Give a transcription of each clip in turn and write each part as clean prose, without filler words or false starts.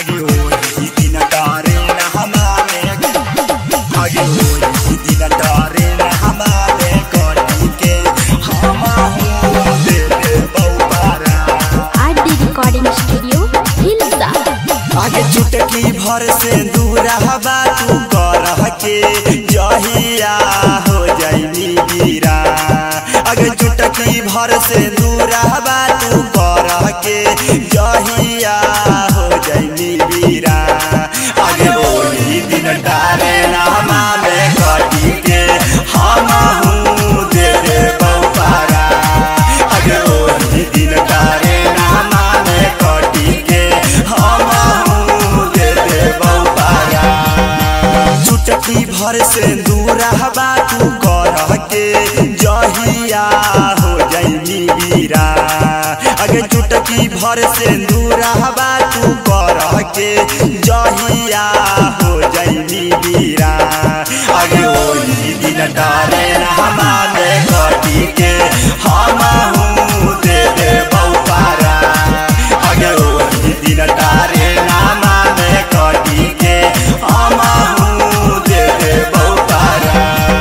आगे होई दिन तारे न हमारे आगे होई दिन तारे न हमारे कटी के हम दे दे बहुपारा आरडी रिकॉर्डिंग स्टूडियो हिलसा। आगे चुटकी भर से दूर हवा तू करह के जहिया हो जाई मीरा। आगे चुटकी भर से दूर हवा तू करह के जहिया हो जाई मीरा। आगे वही दिन तारे नामा में कटी के हम दे दे बहुपारा। आगे वही दिन तारे नामा में कटी के हम दे दे बहुपारा। चुटकी भर से दूर हवा तू करह के जहिया हो जाई मीरा। आगे चुटकी भर से दूर हवा तू करह के जहिया हो जाई मीरा। आगे वही दिन तारे नामा में कटी के हम दे दे बहुपारा। आगे वही दिन तारे नामा में कटी के हम दे दे बहुपारा।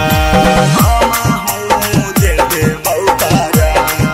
हम दे दे बहुपारा।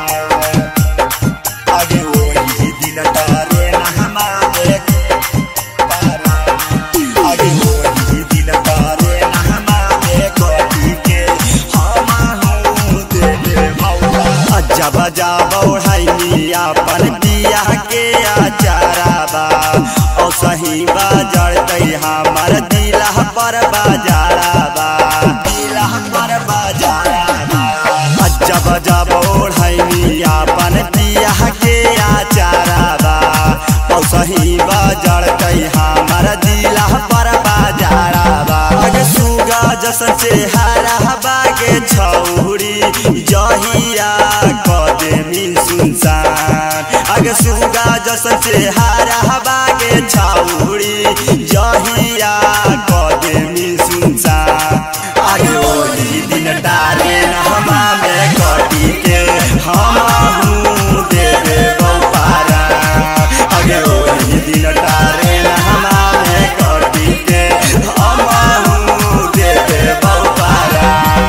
आगे वही दिन तारे नामा में पारा। आगे वही दिन तारे नामा में कटी के हम दे दे बहुपारा। जब जब ओढ़ाई अपन पिया के आचाराबा और सही बाजरते हमार दिला पर बाजाराबा दिला पर बाजाराबा। जब जब ओढ़ाई अपन पिया के आचाराबा और सही बाजरते हमार दिला पर बाजाराबा। आगे सुगा जसन चेहरा बागे छौरी जहिया कदेमी सुनसान। आगे सुगा जसन चेहरा बागे छौरी जहिया कदेमी सुनसान। आगे वही दिन तारे नामा में कटी के हम दे दे बहुपारा। आगे वही दिन तारे नामा में कटी के हम दे दे बहुपारा।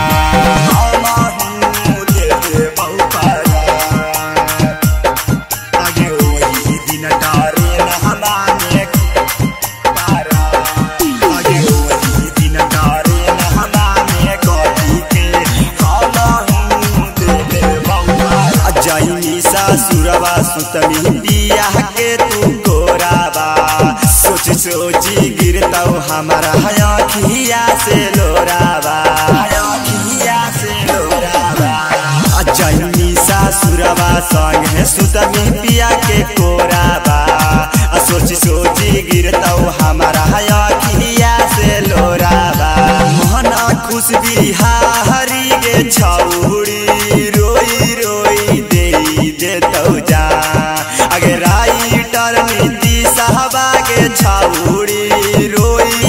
हम दे दे बहुपारा। आगे वही दिन तारे नामा में पारा। आगे वही दिन तारे नामा में कटी के हम दे दे बहुपारा। जाई सासुरवा सुतमी पिया के तू गोराबा सोच सोची गिरताऊ हमारा आँखिया से लोराबा आँखिया से लोराबा। जाई सासुरवा संग सुतमी पिया के कोराबा सोची सोची गिरताऊ हमारा आँखिया से लोराबा। मोहना खुश बिहारी गे छौरी रोई रोई दे देतौ जा। आगे राइटर नीति साहबा के छौरी रोई